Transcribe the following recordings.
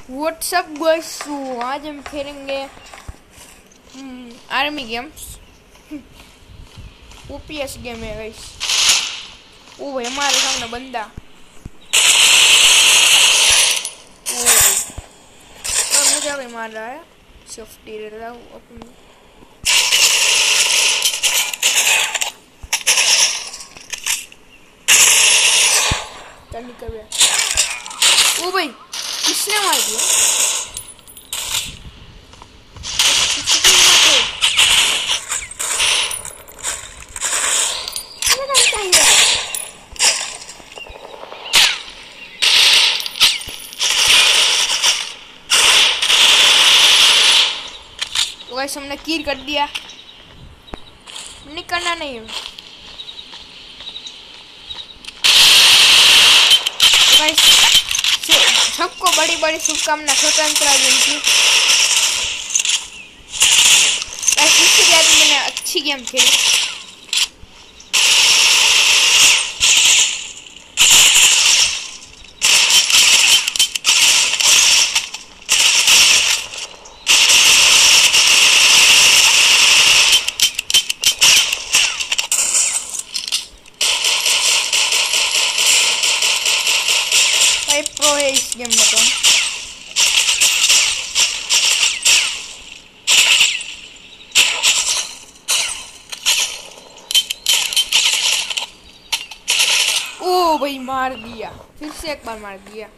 WhatsApp guys, आज हम खेलेंगे आर्मी गेम्स। ओपीएस गेम है गाइस। ओ भाई हमारे सामने बंदा। ओ भाई मुझे भी मार रहा है। सेफ्टी ले रहा हूँ अपनी। चल निकल गया। ओ भाई किसने मार दिया? गाइस हमने किल कर दिया। निकलना नहीं है गाइस। सबको बड़ी बड़ी शुभकामना स्वतंत्रता दिन की। गाइस इससे ज़्यादा मैंने अच्छी गेम खेली। प्रो है इस गेम में तो। ओ भाई मार दिया, फिर से एक बार मार दिया।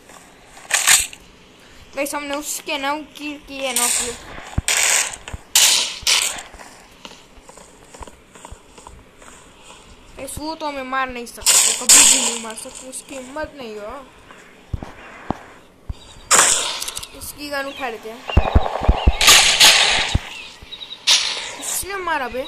गाइस हमने उसके 9 किल किए। 9 किल। गाइस वो तो हमें मार नहीं सकते, कभी भी नहीं मार सकते, उसकी हिम्मत नहीं हो। इसकी गन उठा लेते हैं। इसने मारा बे।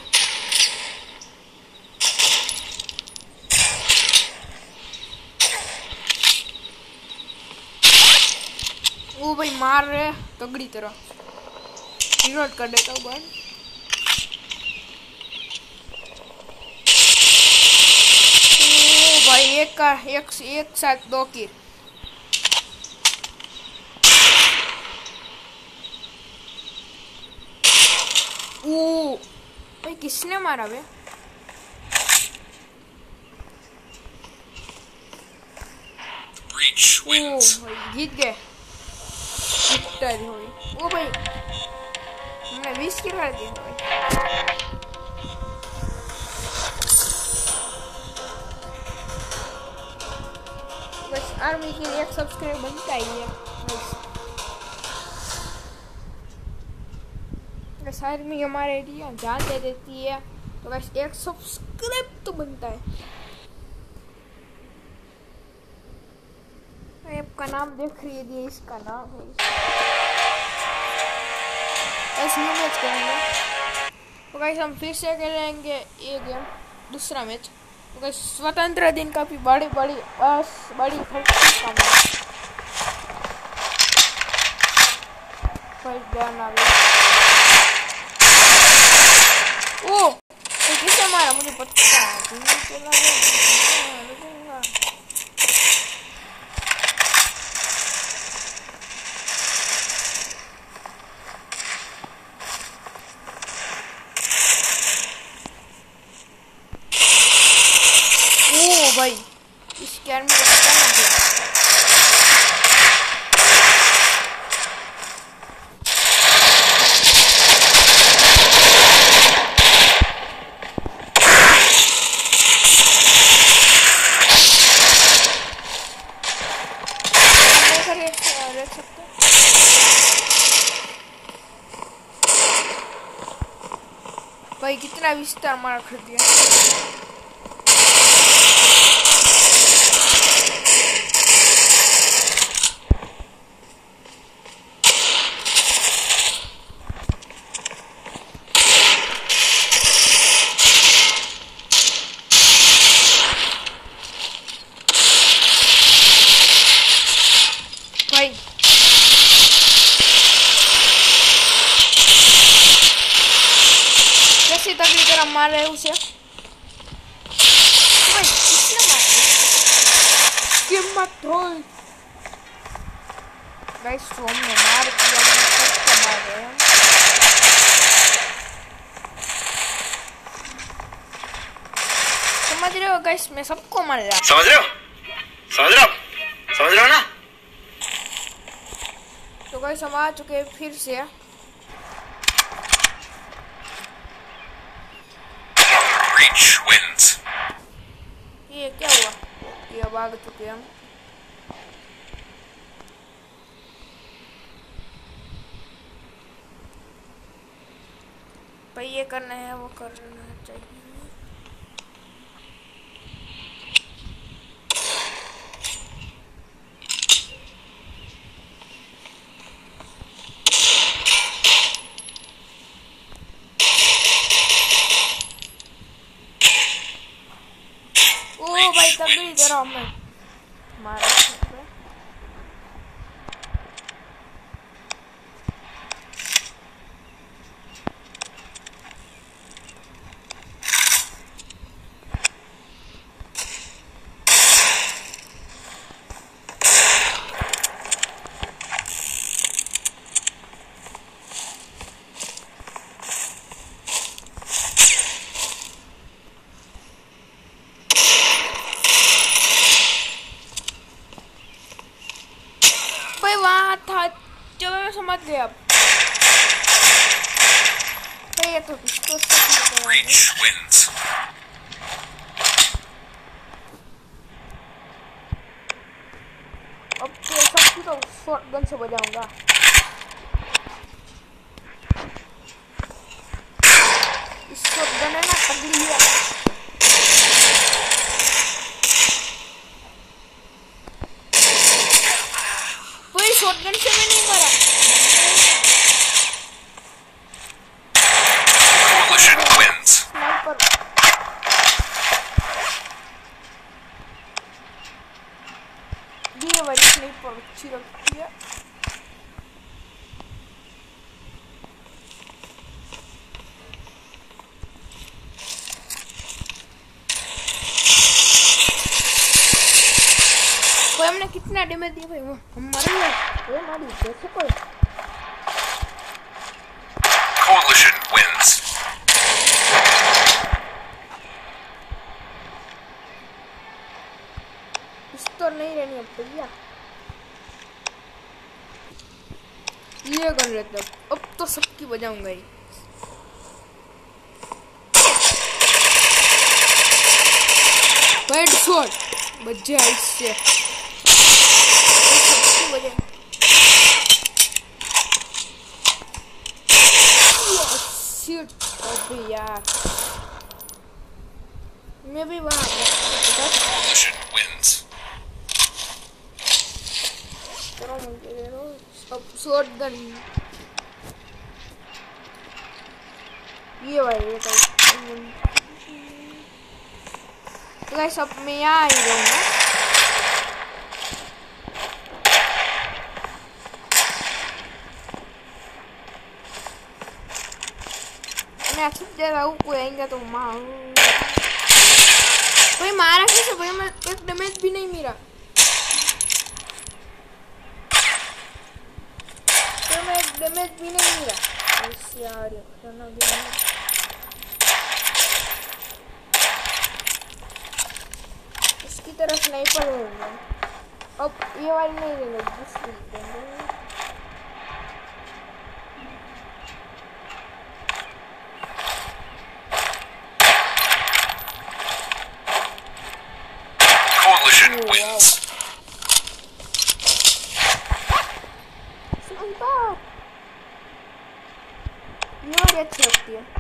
वो भाई मार रहे तगड़ी तरह। रिलोड कर देता हूँ बन। ओ भाई एक साथ 2 किल। ओ भाई किसने मारा बे? ओ भाई जीत गए। विक्ट्री हुई। ओ भाई हमने 20 किल कर दिया भाई। बस आर्मी के लिए 1 सब्सक्राइब बनता ही है। बस आर्मी हमारे लिए जान दे देती है, तो बस 1 सब्सक्राइब तो बनता है। आपका नाम देख रही है, इसका नाम है। बस न्यू मैच करेंगे तो गाइस हम फिर से खेलेंगे ये गेम, दूसरा मैच। तो गाइस स्वतंत्रता दिन का भी बड़ी ओ तो किसने मारा मुझे पता है। ओ भाई इस कैर में तो पता ना था। देख सकते भाई कितना विस्तार मार कर दिया। भाई कैसे तगड़ी तरह मार रहे उसे। भाई किसने मारा? मत हो। गाइस तो हमने मार दिया, सबको मार रहे हैं। समझ रहे हो गाइस, मैं सबको मार रहा हूँ। समझ रहे हो, समझ रहे हो, समझ रहे हो ना? तो गाइस हम आ चुके हैं फिर से। Reach wins. ये क्या हुआ? ये अब आगे चुके हम। भाई ये करना है, वो करना चाहिए। ओ भाई तगड़ी जरा मैं मारा है। भाई वहाँ था जब मैं समझ गया। ये तो Reach wins. अब तो सबकी तो शॉटगन से बजाऊंगा। इस शॉटगन है ना तगड़ी है। कोई शॉटगन से मैं नहीं मरा। Coalition wins. स्नाइपर ये वाली स्नाइपर अच्छी लगती है। कोई हमने कितना डैमेज दिया भाई? हम मर गए। ये मारी कैसे कोई? Coalition wins. इस तो नहीं रहनी अब भैया। ये कर लेते अब तो सबकी बजाऊंगा ही। हेडशॉट बच गया इससे। सबकी बजाएं। शिट अबे यार मैं भी वहाँ Coalition wins. अब शॉटगन ये भाई ये तो गाइस अब मैं यहाँ ही रहूँगा। मैं अच्छी जगह हूँ, कोई आएंगे तो मारूँ। कोई मारा कैसे भाई? मैं एक डैमेज भी नहीं मिला। तो मैं एक डैमेज भी नहीं मिला। ऐसे यार करना भी नहीं। इसकी तरफ स्नाइपर होगा। अब ये वाली नहीं लेंगे, दूसरी लेंगे। Coalition wins. स्नाइपर ये वाली अच्छी लगती है।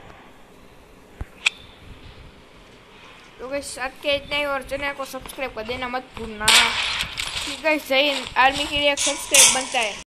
तो गाइस आज के इतना ही, और चैनल को सब्सक्राइब कर देना मत भूलना। ठीक है, सही आर्मी के लिए सब्सक्राइब बनता है।